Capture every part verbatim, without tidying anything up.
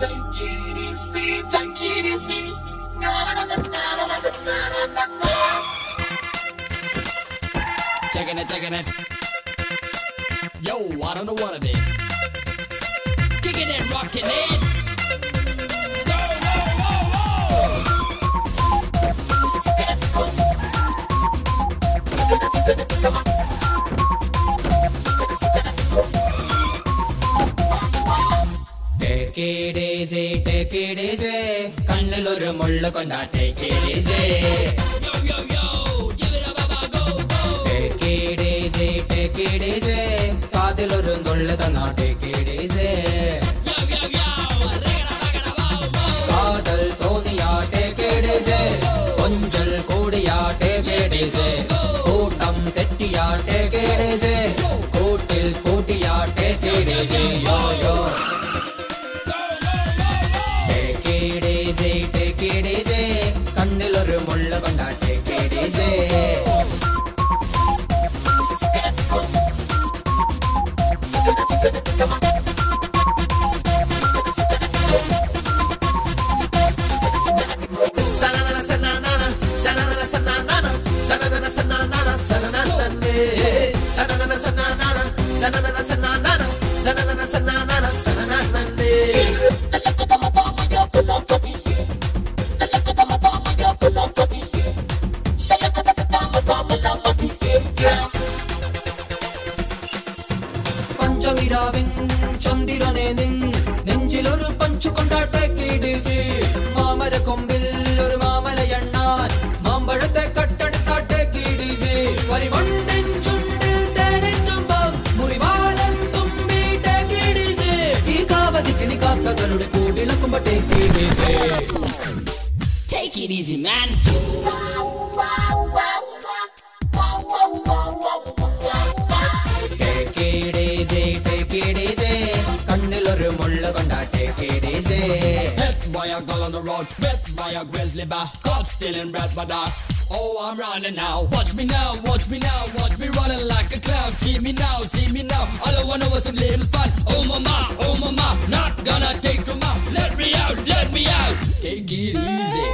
Take it easy, take it easy. Na na na na na na na na na. Checking it, checking it. Yo, I don't know what it is. Kicking it, rocking it. Go, go, go, go. Take it easy, take it easy. Kannilloru mullu konda take it easy. Yo, yo, yo, give it up, Baba, go, go. Take it easy, take it easy. Kaadiloru ndollu thanna take it easy. Yo, yo, yo, ragada, ragada, wow, wow. Kaadal thoniya take it easy. Konjal koodiya take it easy. Kootam tettiya take it easy. Kootil kootiya take it easy. Yo, yo. Take it easy, kannilloru mullu konda take it easy. Sanana sanana sanana sanana sanana sanana sanana sanana sanana sanana sanana sanana sanana sanana. പഞ്ചമിരാവിൻ ചന്ദ്രനെ നിൻ നെഞ്ചിലൊരു പഞ്ചുകൊണ്ട take it easy. മാമര കൊമ്പിൽ ഒരു മാമലയണ്ണാൻ മാമ്പഴത്തെ കട്ടെടുത്ത take it easy. വരിവണ്ടിൻ ചുണ്ടിൽ തേനിട്ടുമ്പോൾ മുറിവാലൻ തുമ്പി take it easy. ഈ കാവതിക്കിണി കാക്കകളുടെ കൂടിളക്കുമ്പോൾ take it easy. Take it easy, man. Take it easy, take it easy. Kannilloru mullu konda take it easy. Hit by a girl on the road, bit by a grizzly bear, caught stealing bread by dark. Oh, I'm running now. Watch me now, watch me now, watch me running like a clown. See me now, see me now. All I wanna was some little fun. Oh mama, oh mama, not gonna take too much. Let me out, let me out. Take it easy.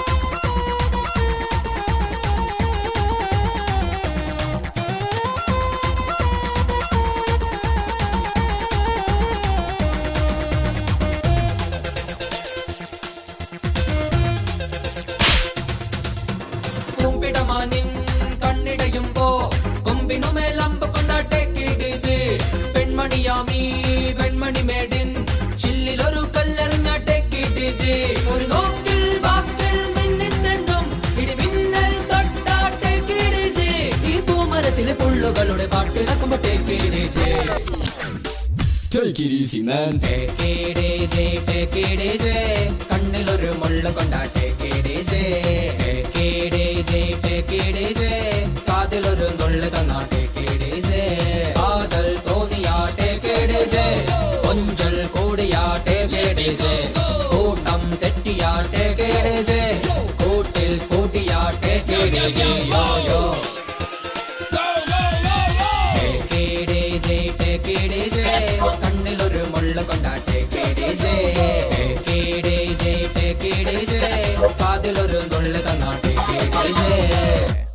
കുമ്പിടമാനിൻ കണ്ണിടയുമ്പോ കൊമ്പിനുമേൽ അമ്പ് കൊണ്ട take it easy. പെൺമണിയാമീ Venmony മേടിൻ ചില്ലിലൊരു കല്ലെറിഞ്ഞ take it easy. ഒരു നോക്കിൽ വാക്കിൽ മിന്നിത്തെന്നും ഇടിമിന്നൽ തൊട്ട take it easy. ഈ പൂമരത്തിലെ പുള്ളുകളുടെ പാട്ടിളക്കുമ്പോ take it easy. Take it easy, man. Take it easy, take it easy. കണ്ണിലൊരു മുള്ളു കൊണ്ട take it easy. Take it easy, take it easy. കാതിലൊരു നുള്ളു തന്ന take it easy. കാതൽ തോന്നിയ take it easy. കൊഞ്ചൽ കൂടിയ take it easy. കൂട്ടം തെറ്റിയ take it easy. കൂട്ടിൽ കൂട്ടിയ take it easy. Yo, yo. Take it easy, take it easy. കണ്ണിലൊരു മുള്ളു കൊണ്ട take it easy. Take it easy, take it easy. കാതിലൊരു നുള്ളു തന്ന take it easy.